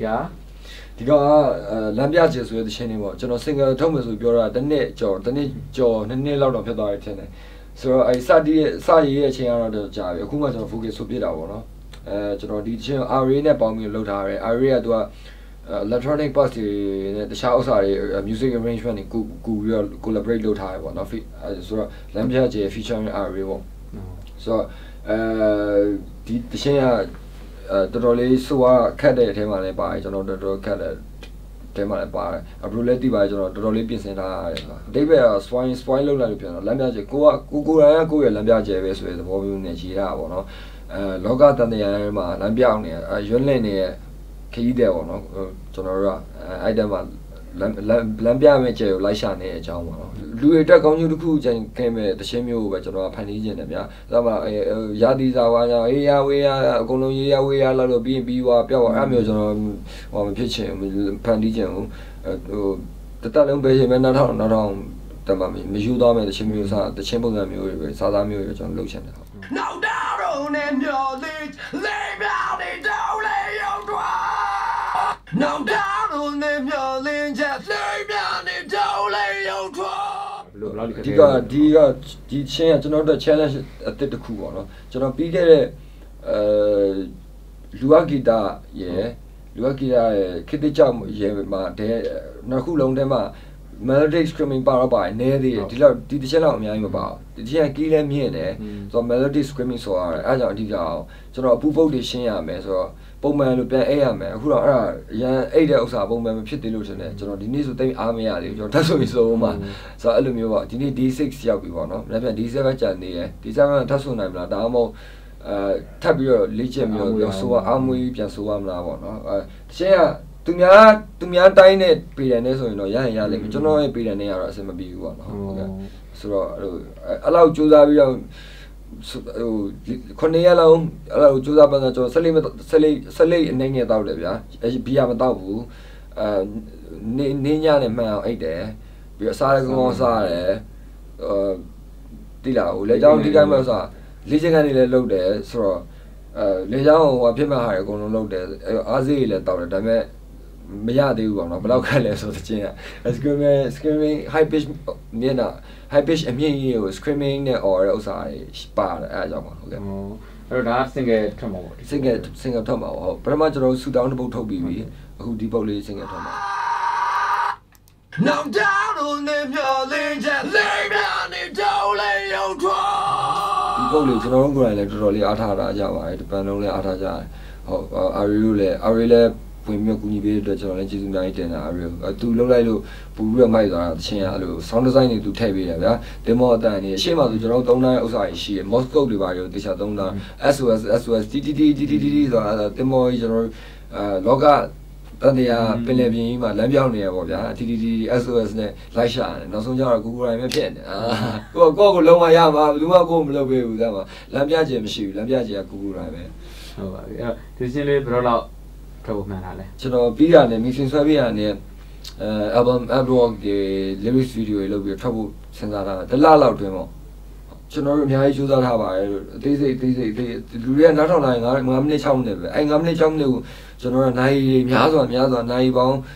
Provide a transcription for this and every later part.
야 디가 람비아제소의 대신에 저는 생각 통해서ပြောတာ တစ်နှစ်လောက်တော့ဖြစ်သွားတယ်ထင်တယ်ဆိုတော့အဲစရေးရဲ့အချိန်ကတော့ကြာပြီအခုမှကျွန်တော် focus ဆိုပြတာပေါ့နော်ကျွန်တော်ဒီတချင်း array နဲ့ပေါင်းပြီးလုပ်ထားတယ် array ကသူက electronic bass တွေနဲ့တခြားဥစ္စာတွေ music arrangement တွေကူပြီးတော့ collaborate လုပ်ထားတယ်ပေါ့နော်ဆိုတော့ lambiaje featuring array ပေါ့ဆိုတော့ဒီတချင်းကတော်တော်လေးဆိုတာခက်တဲ့အထဲမှာလည်းပါတယ်ကျွန်တော်တော်တော်ခက်တဲ့တဲမှာလည်းပါတယ်အဘရိုလက်တီပါတယ်ကျွန်တော်တော်တော်လေးပြင်ဆင်ထားရတယ်ဆိုတာအတိတ်ပဲ swine လောက်လိုက်လို့ပြန်တော့လမ်းပြကျကိုရရဲ့လမ်းပြကျပဲဆိုတဲ့သဘောမျိုးနဲ့ရေးတာပေါ့နော်လောကတန်တရားထဲမှာလမ်းပြောင်းနေရွံ့လင့်နေတဲ့ခရီးတဲ့ပေါ့နော်ကျွန်တော်တို့ကအဲ့တည်းမှာလမ်းပြမဲ့ကျဲကိုလိုက်ရှာနေတဲ့အကြောင်းပေါ့နော်လူတွေတက်ကောင်းကျိုးတစ်ခုချိန်ခဲ့မဲ့တခြင်းမျိုးကိုပဲကျွန်တော်ကဖန်တီးခြင်းတယ်ဗျာဒါမှရာသီစာဝါညာအေးရဝေးရအကုန်လုံးရေးရဝေးရလောက်လို့ပြီးသွားပြောက်အဲ့မျိုးကျွန်တော်ဟိုမဖြစ်ချင်ဖန်တီးခြင်းဟိုတလုံးပဲချိန်မဲ့နောက်ထောင်တမမယူသွားမဲ့တခြင်းမျိုးစားတခြင်းပုံစံမျိုးတွေပဲစားသားမျိုးတွေကျွန်တော်လုပ်ချင်တယ်နောက်တော့နဲ့မျောလေးလေးပြောင်းနေတော့လေရောက်သွားနောက်တော့နဲ့မျောလေးချက်လေးပြောင်းနေတော့လေရောက်သွားဒီချင်းကကျွန်တော်တို့ challenge အသစ်တစ်ခုပေါ့နော်ကျွန်တော်ပြီးခဲ့တဲ့လူအဂီတာရဲ့ခေတ္တကြောင့်ရဲ့မှာနှစ်ခုလုံးထဲမှာ melodic screaming ပါတော့ပါတယ်နဲသေးတယ်ဒီတစ်ချက်လောက်အများကြီးမပါဘူးဒီတစ်ချက်ကီးလည်းမြင့်တယ်ဆိုတော့ melodic screaming ဆိုရတယ်အဲကြောင့်အဓိကအောင်ကျွန်တော်အပူပုတ်တွေရှင်းရမယ်ဆိုတော့ပုံမှန်လိုပြန်အိပ်ရမယ်အခုတော့အဲ့ဒါရန်အိပ်တဲ့ဥစ္စာပုံမှန်မဖြစ်သေးလို့ထင်တယ်ကျွန်တော်ဒီနေ့ဆိုတိတ်အားမရသေးဘူးကျွန်တော်တက်ဆိုပြီးဆိုမှဆိုတော့အဲ့လိုမျိုးပေါ့ဒီနေ့ D6 ရောက်ပြီပေါ့နော်မနေ့ပြန် D7 ကျန်နေတယ် D7 ကတက်ဆိုနိုင်မလားဒါမှမဟုတ်ထပ်ပြီးတော့လေ့ကျင့်ပြီးတော့ဆိုအားမွေးပြန်ဆိုရမလားပေါ့နော်တချင်ကသူများတိုင်းနဲ့ပြည်တယ်နဲ့ဆိုရင်တော့ရရင်ရလိမ့်မယ်ကျွန်တော်ရဲ့ပြည်တယ်နဲ့ကတော့အဆင်မပြေဘူးပေါ့နော်ဟုတ်ကဲ့ဆိုတော့အဲ့လောက်ကြိုးစားပြီးတော့ဟို9ရက်လုံးအဲ့လိုကြိုးစားပန်းစားကျွန်တော်ဆက်လိအနေနဲ့တောက်တယ်ဗျာဘီယာမတောက်ဘူးနေညနဲ့မှန်အောင်အိတ်တယ်ပြီးတော့စားရကောင်းစားတယ်တိလာဟိုလေကြောင်းဒီတိုင်းမှာစားလေ့ကျင့်ခန်းတွေလည်းလုပ်တယ်ဆိုတော့လေကြောင်းဟိုဖြစ်မှဟာအကုန်လုံးလုပ်တယ်အားစေးတွေလည်းတောက်တယ်ဒါပေမဲ့မရသေးဘူးပေါ့နော်ဘယ်လောက်ခက်လဲဆိုတဲ့ချင်းက screaming high pitch မြင်တာ high pitch အမြင့်ကြီးကို screaming နဲ့ or တဲ့ဥစ္စာတွေပါတယ်အဲအကြောင်းပါဟုတ်ကဲ့အဲ့တော့ဒါ single ထွက်မှာပေါ့ single ထွက်မှာပေါ့ဟုတ်ပထမကျွန်တော်ဆူတောင်းတစ်ပုတ်ထုတ်ပြီးပြီအခုဒီပုတ်လေး single ထွက်မှာနောက်တောင်းနေမျောလေးချက်လေးပြနေတော့လေရောက်သွားဒီပုတ်လေးကျွန်တော်တို့ကိုယ်တိုင်လည်းတော်တော်လေးအားထားတာကြပါတယ်ဒီပန်လုံးလည်းအားထားကြတယ်ဟုတ်အာရီလည်းဝင်မြကူညီပေးတဲ့အတွက်ကျွန်တော်လည်းကျေးဇူးအများကြီးတင်တာအားရသူလှုပ်လိုက်လို့ပူပြီးတော့မိုက်သွားတာတချင်အဲ့လို sound design တွေသူထည့်ပေးတယ်ဗျာ demo အတန်တွေအရှေ့မှာဆိုကျွန်တော်တို့3တိုင်းဥစ္စာတွေရှိတယ် Moscow တွေပါရောတခြား3တိုင်း SOS TTT ဆိုတာ demo ကြီးကျွန်တော်လောကတန်တရားပင်လယ်ပြင်ကြီးမှာလမ်းပြောင်းနေရပေါ့ဗျာ TTT SOS နဲ့လိုက်ရှာတယ်နောက်ဆုံးကျတော့ Google Drive ပဲဖြစ်နေကိုလုံးဝရမှာဘယ်သူမှကိုမလုပ်ပေးဘူးဒါမှလမ်းပြခြင်းမရှိဘူးလမ်းပြခြင်းက Google Drive ပဲဟုတ်ပါပြီအဲ့တော့ဒီချင်းလေးဘယ်တော့လောက်ထွက်ဖို့မှန်တာလဲကျွန်တော်ပြီးရတယ် mixing ဆွဲပြီးရတယ်album artwork တွေ lyrics video တွေလုပ်ပြီးထွက်ဖို့စဉ်းစားတာတလလောက်တွင်ပေါ့ကျွန်တော်တို့အများကြီးကြိုးစားထားပါတယ်လို့အသေးစိတ်လူတွေကနောက်ထောင်လိုက်9မိနစ်6မိနစ်ပဲအဲ9မိနစ်6မိနစ်ကိုကျွန်တော်တို့နိုင်များစွာနိုင်ပေါင်း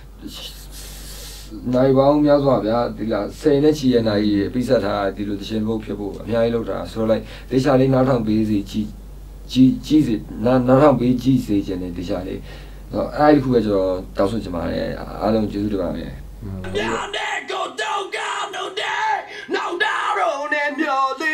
များစွာဗျာဒီလား10နဲ့ချီရဲ့နိုင်ပြီးဆက်ထားဒီလိုသရှင်ဘုတ်ဖြစ်ဖို့အများကြီးလုပ်တာဆိုတော့လိုက်ဒေရှာလေးနောက်ထောင်ပေးစီကြီးစီနောက်ထောင်ပေးကြီးစေခြင်းနဲ့ဒေရှာလေးအဲ့ဒီခုပဲကျွန်တော်တောင်းဆိုချင်ပါတယ်အားလုံးကျေးဇူးတင်ပါတယ်ညနေကိုတော့ကောင်းတော့တဲ့နောက်တော့နဲ့မျော